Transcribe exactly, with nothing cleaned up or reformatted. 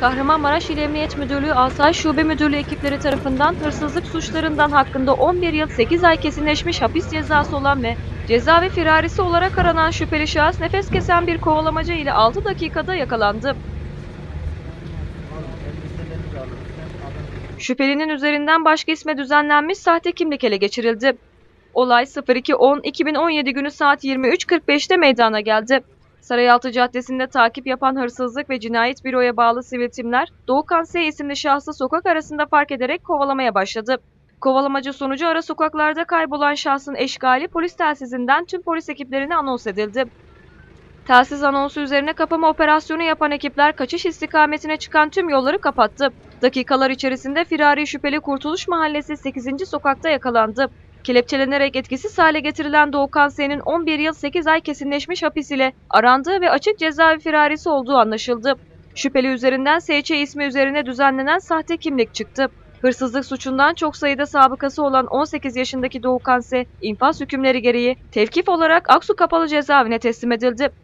Kahramanmaraş İl Emniyet Müdürlüğü Asayiş Şube Müdürlüğü ekipleri tarafından hırsızlık suçlarından hakkında on bir yıl sekiz ay kesinleşmiş hapis cezası olan ve cezaevi firarisi olarak aranan şüpheli şahıs nefes kesen bir kovalamaca ile altı dakikada yakalandı. Şüphelinin üzerinden başka isme düzenlenmiş sahte kimlik ele geçirildi. Olay iki on iki bin on yedi günü saat yirmi üç kırk beşte meydana geldi. Sarayaltı Caddesi'nde takip yapan hırsızlık ve cinayet büroya bağlı sivil timler Doğukan S. isimli şahsı sokak arasında fark ederek kovalamaya başladı. Kovalamaca sonucu ara sokaklarda kaybolan şahsın eşgali polis telsizinden tüm polis ekiplerine anons edildi. Telsiz anonsu üzerine kapama operasyonu yapan ekipler kaçış istikametine çıkan tüm yolları kapattı. Dakikalar içerisinde firari şüpheli Kurtuluş Mahallesi sekizinci sokakta yakalandı. Kelepçelenerek etkisiz hale getirilen Doğukan S.'nin on bir yıl sekiz ay kesinleşmiş hapis ile arandığı ve açık cezaevi firarisi olduğu anlaşıldı. Şüpheli üzerinden S Ç ismi üzerine düzenlenen sahte kimlik çıktı. Hırsızlık suçundan çok sayıda sabıkası olan on sekiz yaşındaki Doğukan S. infaz hükümleri gereği tevkif olarak Aksu Kapalı Cezaevine teslim edildi.